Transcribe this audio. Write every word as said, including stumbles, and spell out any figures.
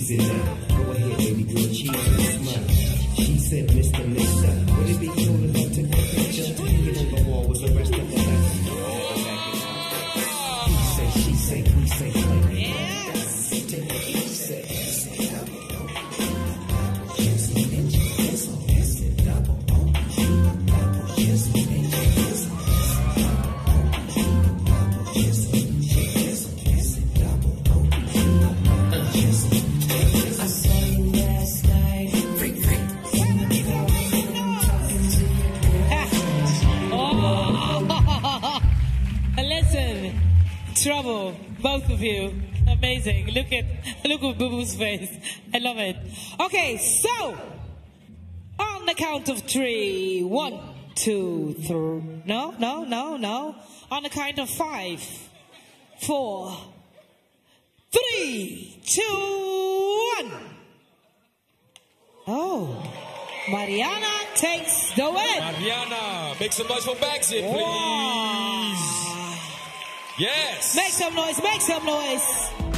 easy now. Go ahead, baby girl, cheese and smile. She said, Mister Mister, would it be cool if I took a picture? Hanging on the wall was the rest of the night. He said, she said, we say, play. Yes. Take it, he said, Trouble, both of you. Amazing. Look at look at Boo Boo's face. I love it. Okay, so on the count of three. One, two, three. No, no, no, no. On the count of five, four, three, two, one. Oh, Mariana takes the win. Mariana, make some noise for Bagsy, please. Wow. Yes. Make some noise, make some noise.